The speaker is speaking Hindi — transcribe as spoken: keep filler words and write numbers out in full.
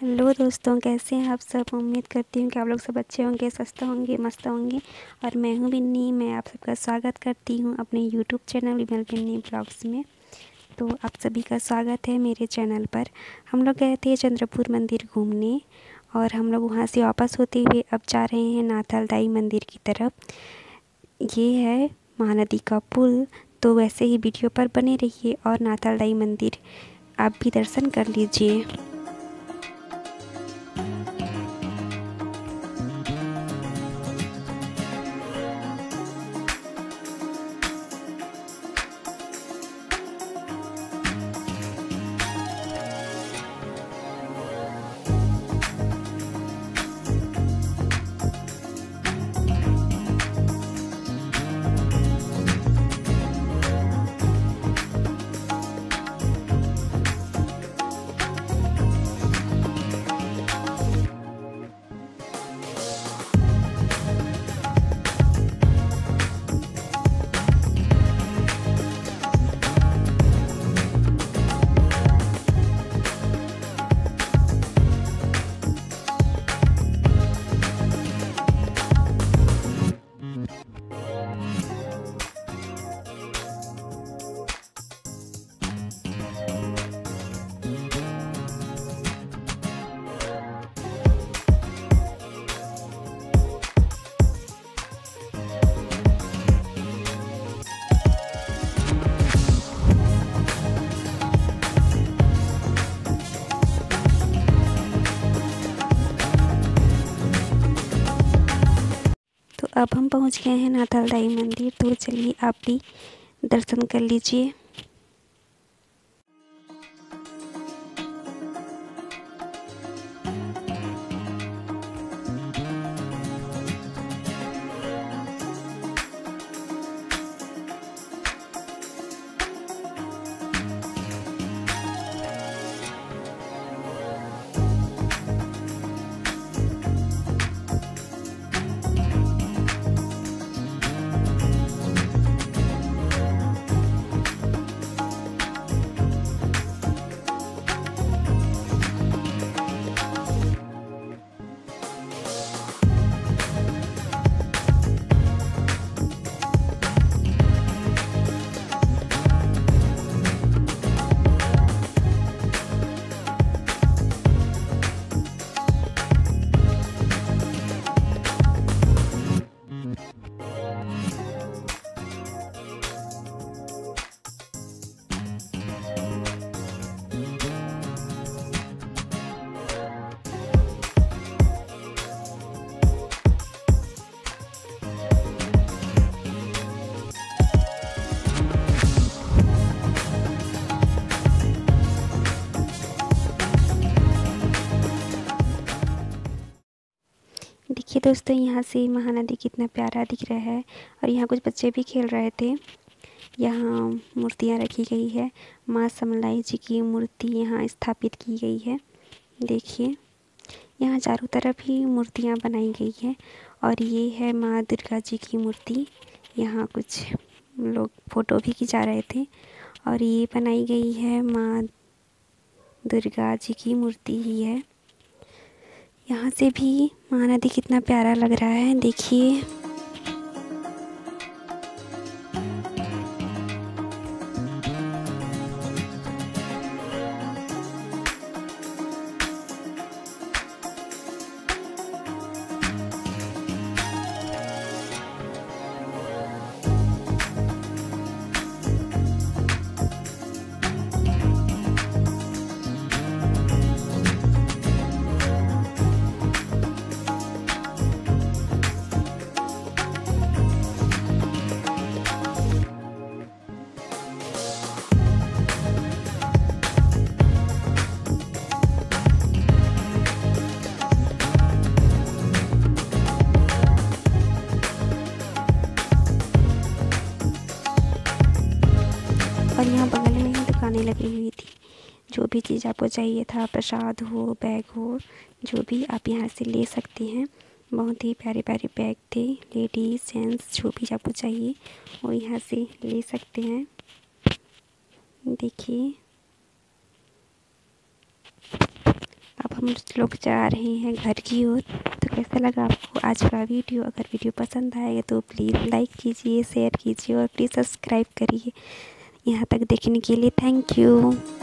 हेलो दोस्तों, कैसे हैं आप सब। उम्मीद करती हूँ कि आप लोग सब अच्छे होंगे, स्वस्थ होंगे, मस्त होंगे। और मैं हूँ बिन्नी। मैं आप सबका स्वागत करती हूँ अपने YouTube channel Vimal Binni blogs में। तो आप सभी का स्वागत है मेरे चैनल पर। हम लोग गए थे चंद्रपुर मंदिर घूमने और हम लोग वहाँ से वापस होते हुए अब जा रहे हैं नाथाल दाई मंदिर की तरफ। ये है महानदी का पुल। तो वैसे ही वीडियो पर बने रहिए और नाथाल दाई मंदिर आप भी दर्शन कर लीजिए। तो अब हम पहुंच गए हैं नाथाल दाई मंदिर। तो चलिए आप भी दर्शन कर लीजिए। देखिए दोस्तों, यहाँ से महानदी कितना प्यारा दिख रहा है। और यहाँ कुछ बच्चे भी खेल रहे थे। यहाँ मूर्तियाँ रखी गई है। माँ समलाई जी की मूर्ति यहाँ स्थापित की गई है। देखिए, यहाँ चारों तरफ ही मूर्तियाँ बनाई गई है। और ये है माँ दुर्गा जी की मूर्ति। यहाँ कुछ लोग फ़ोटो भी खिंचा रहे थे। और ये बनाई गई है माँ दुर्गा जी की मूर्ति ही है। यहाँ से भी महानदी कितना प्यारा लग रहा है, देखिए। और यहाँ बगल में ही दुकानें लगी हुई थी। जो भी चीज़ आपको चाहिए था, प्रसाद हो, बैग हो, जो भी आप यहाँ से ले सकते हैं। बहुत ही प्यारे प्यारे बैग थे, लेडीज़ जेंट्स जो भी आपको चाहिए वो यहाँ से ले सकते हैं। देखिए, अब हम लोग जा रहे हैं घर की ओर। तो कैसा लगा आपको आज का वीडियो? अगर वीडियो पसंद आएगा तो प्लीज़ लाइक कीजिए, शेयर कीजिए और प्लीज़ सब्सक्राइब करिए। यहाँ तक देखने के लिए थैंक यू।